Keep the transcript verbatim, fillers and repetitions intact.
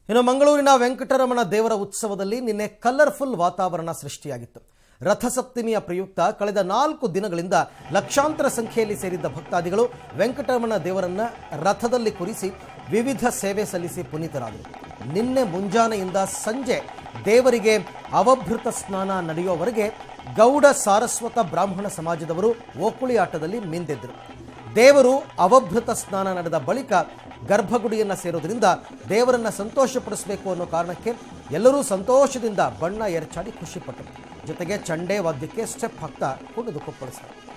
ಇನ್ನು ಮಂಗಳೂರಿನ ವೆಂಕಟರಮಣ ದೇವರ ಉತ್ಸವದಲ್ಲಿ ನಿನ್ನೆ ಕಲರ್ಫುಲ್ ವಾತಾವರಣ ಸೃಷ್ಟಿಯಾಗಿತ್ತು. ರಥಸಪ್ತಮಿಯ ಪ್ರಯುಕ್ತ ಕಳೆದ ನಾಲ್ಕು ದಿನಗಳಿಂದ ಲಕ್ಷಾಂತರ ಸಂಖ್ಯೆಯಲ್ಲಿ ಸೇರಿದ್ದ ಭಕ್ತಾದಿಗಳು ವೆಂಕಟರಮಣ ದೇವರನ್ನ ರಥದಲ್ಲಿ ಕುರಿಸಿ ವಿವಿಧ ಸೇವೆ ಸಲ್ಲಿಸಿ ಪುನೀತರಾದರು. ನಿನ್ನೆ ಮುಂಜಾನೆಯಿಂದ ಸಂಜೆ ದೇವರಿಗೆ ಅವಭೃತ ಸ್ನಾನ ನಡೆಯುವವರೆಗೆ ಗೌಡ ಸಾರಸ್ವತ ಬ್ರಾಹ್ಮಣ ಸಮಾಜದವರು ಓಕುಳಿ ಆಟದಲ್ಲಿ ಮಿಂದೆದ್ದರು. ದೇವರು ಅವಭೃತ ಸ್ನಾನ ನಡೆದ ಬಳಿಕ ಗರ್ಭಗುಡಿಯನ್ನು ಸೇರೋದ್ರಿಂದ ದೇವರನ್ನ ಸಂತೋಷಪಡಿಸಬೇಕು ಅನ್ನೋ ಕಾರಣಕ್ಕೆ ಎಲ್ಲರೂ ಸಂತೋಷದಿಂದ ಬಣ್ಣ ಎರಚಾಡಿ ಖುಷಿಪಟ್ಟರು. ಜೊತೆಗೆ ಚಂಡೆ ವಾದ್ಯಕ್ಕೆ ಸ್ಟೆಪ್ ಹಾಕ್ತಾ ಕುಣಿದು ಕುಪ್ಪಳಿಸಿದರು.